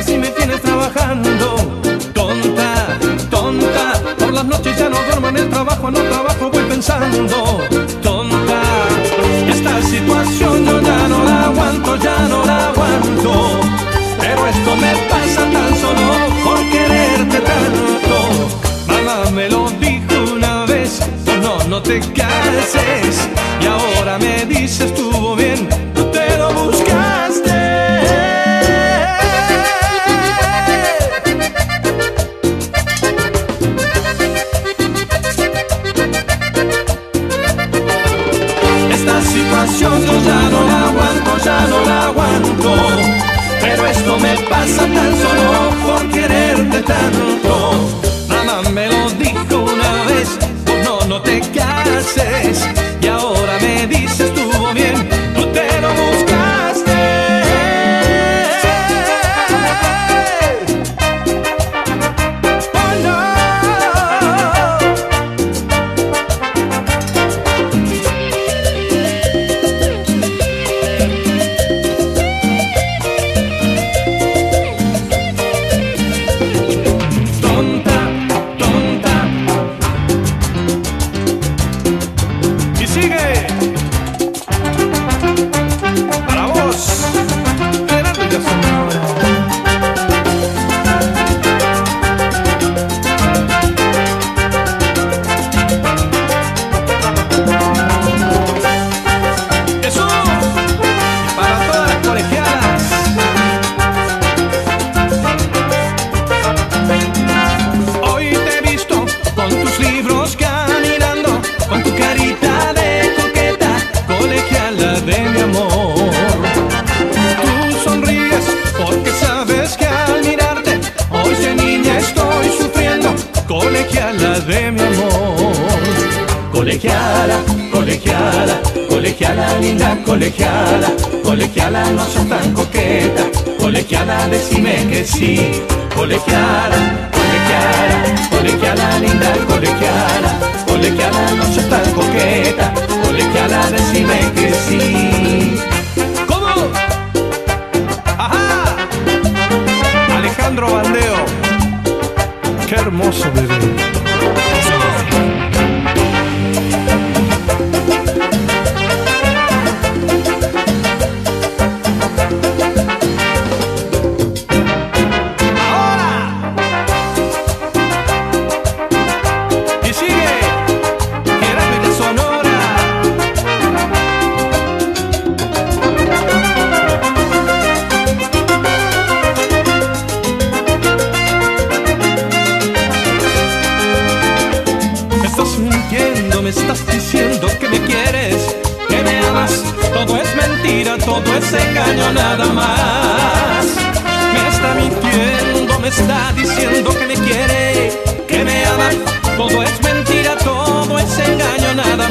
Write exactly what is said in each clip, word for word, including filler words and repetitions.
así me tienes trabajando. Tonta, tonta, por las noches ya no duermo en el trabajo, no trabajo, voy pensando. Tonta, esta situación yo ya no la aguanto, ya no la aguanto. Pero esto me pasa tan solo por quererte tanto. Mamá me lo dijo una vez, tú no, no te cases. Y ahora me dices estuvo bien, tú te lo buscaste. Esta situación yo ya no la aguanto, ya no la aguanto. Pero esto me pasa tan solo por quererte tanto. Mamá me lo dijo una vez, tú no, no te cases. Y ahora me dices estuvo bien, tú te lo buscaste. Oh no. Tonta, tonta. Y sigue. Para vos, Gerardo y la Sonora. Eso, y para todas las colegialas. Hoy te he visto con tus libros caminando, con tu carita de coqueta, colegiala de mi amor. Tú sonríes porque sabes que al mirarte hoy de niña estoy sufriendo, colegiala de mi amor. Colegiala, colegiala, colegiala linda, colegiala, colegiala no sos tan coqueta, colegiala decime que sí, colegiala, colegiala, colegiala linda, colegiala, colegiala no sos tan coqueta, colegiala decime que sí. ¿Cómo? ¡Ajá! Alejandro Bandeo, qué hermoso bebé. Me estás diciendo que me quieres, que me amas, todo es mentira, todo es engaño nada más. Me está mintiendo, me está diciendo que me quiere, que me ama, todo es mentira, todo es engaño nada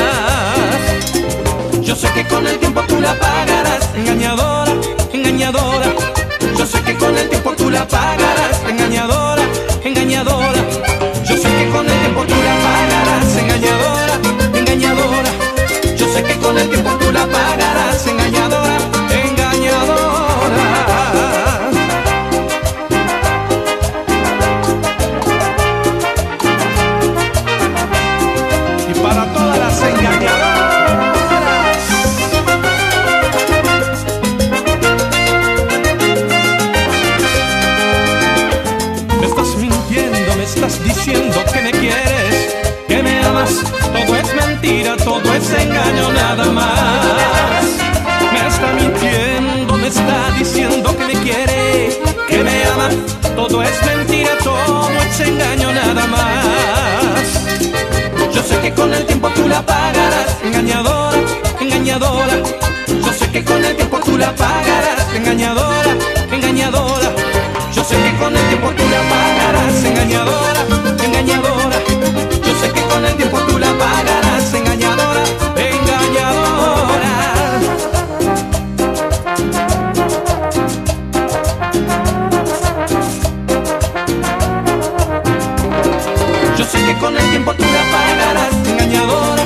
más. Yo sé que con el tiempo tú la pagarás, engañadora, engañadora. Yo sé que con el tiempo tú la pagarás, engañadora, engañadora. Yo sé que con el tiempo tú la pagarás, engañadora, engañadora. Yo sé que con el tiempo tú la pagarás, engañadora, engañadora. Y para todas las engañadoras. Me estás mintiendo, me estás diciendo que me quieres, que me amas, todo es mentira, todo es engaño nada más. Me está mintiendo, me está diciendo que me quiere, que me ama, todo es mentira, todo es engaño nada más. Yo sé que con el tiempo tú la pagarás, engañadora, engañadora. Yo sé que con el tiempo tú la pagarás, engañadora, engañadora. Yo sé que con el tiempo tú la pagarás, engañadora, engañadora. Yo sé que con el tiempo tú la pagarás, engañadora, engañadora. Yo sé que con el tiempo tú la pagarás, engañadora,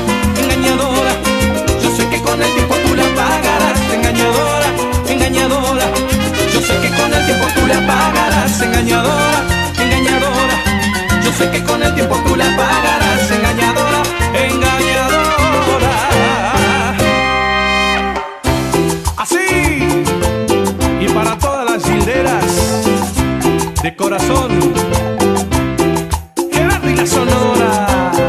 engañadora. Yo sé que con el tiempo tú la pagarás, engañadora, engañadora. con el tiempo tú la pagarás, engañadora, engañadora. Así, y para todas las hilderas de corazón, Gerardo y la Sonora.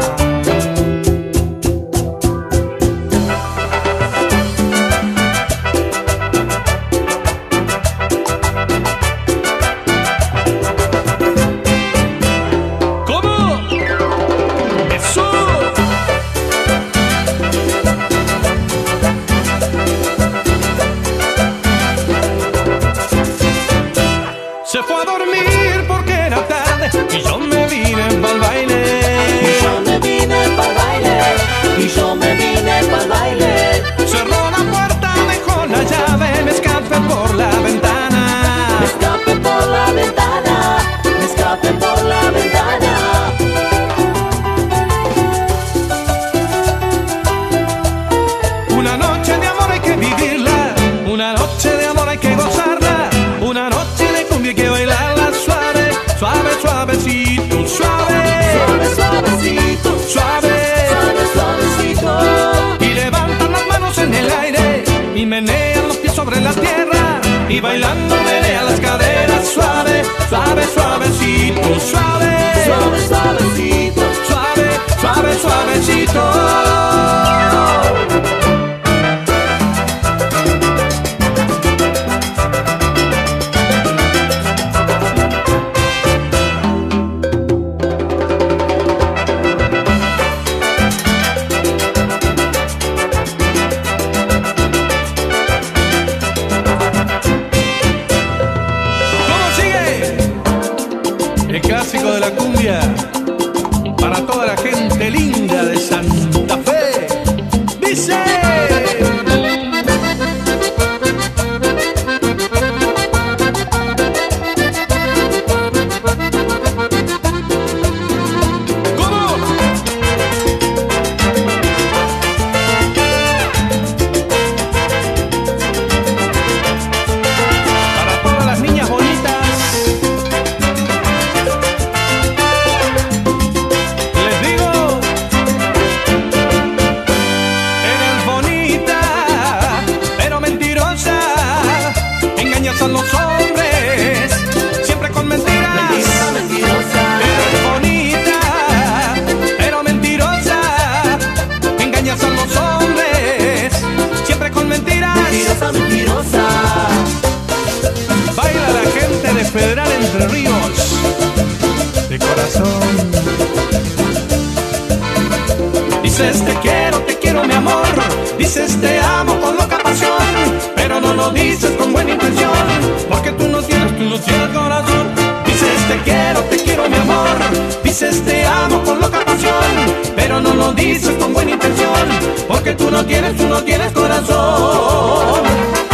Se fue a dormir porque era tarde y yo me vine pa'l baile. Y yo me vine pa'l baile, y yo me vine pa'l baile. Cerró la puerta, dejó la llave, me escapé por la ventana. Me escapé por la ventana, me escapé por la ventana. Una noche de amor hay que vivirla, una noche de amor hay que gozarla, una noche de cumbia hay que bailarla suave, suave, suavecito, suave, Suave, suavecito, suave, suave, suavecito. y levantan las manos en el aire y menean los pies sobre la tierra y bailando menea las caderas suave, suave, suavecito, suave, Suave, suavecito. suave, suave, suavecito. El clásico de la cumbia para toda la gente linda de Santa Fe. Dice: ¿cómo? Para todas las niñas bonitas, son los hombres, siempre con mentiras. Mentirosa, mentirosa. Eres bonita, pero mentirosa. Engañas a los hombres, siempre con mentiras. Mentirosa, mentirosa. Baila la gente de Federal Entre Ríos, de corazón. Dices te quiero, te quiero mi amor. Dices te amo con loca pasión, pero no lo dices con buena intención, porque tú no tienes, tú no tienes corazón. Dices te quiero, te quiero mi amor. Dices te amo con loca pasión, pero no lo dices con buena intención, porque tú no tienes, tú no tienes corazón.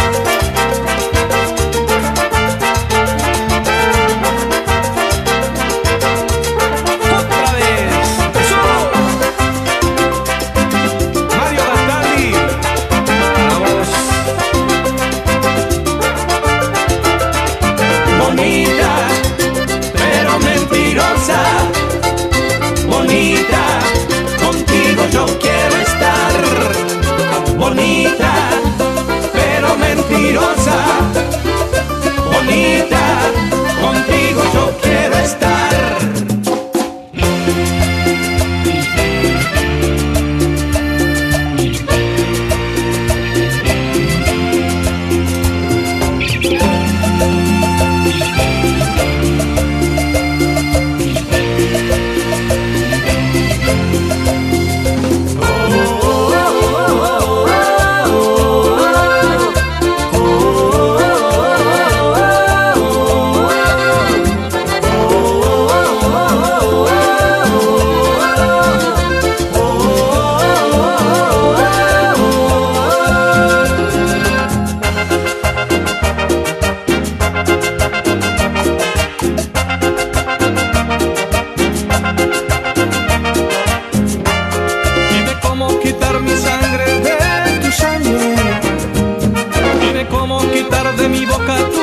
Bonita, contigo yo quiero estar. Bonita, pero mentirosa. Bonita, contigo yo quiero estar.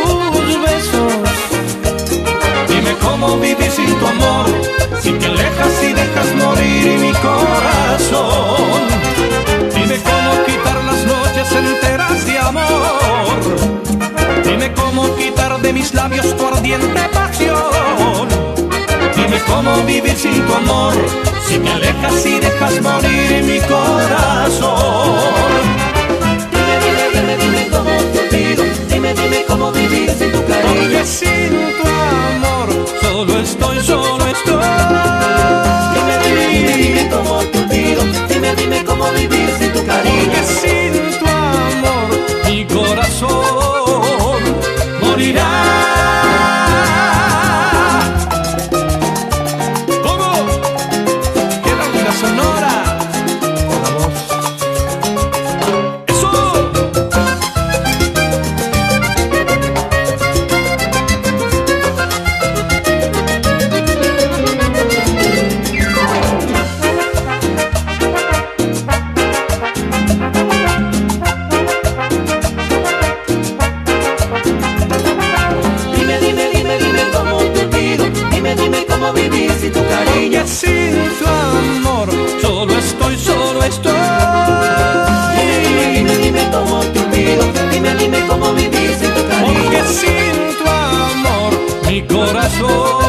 Vivir sin tu amor, sin que alejas cómo quitar de mis labios tu ardiente pasión. Dime cómo vivir sin tu amor, si me alejas y dejas morir mi corazón. Dime, dime, dime, dime cómo te olvido. Dime, dime cómo vivir sin tu cariño. Porque sin tu amor solo estoy, solo estoy. Dime, dime, dime, dime cómo te olvido. Dime, dime cómo vivir sin tu cariño. Porque sin tu amor mi corazón morirá. ¿Cómo? Queda una sonora con la voz. ¡Eso! Dime, dime, dime, dime cómo te olvido. Dime, dime cómo vivir sin tu cariño. Porque sin tu amor solo estoy, solo estoy. Dime, dime, dime, dime cómo te olvido. Dime, dime cómo vivir sin tu cariño. Porque sin tu amor mi corazón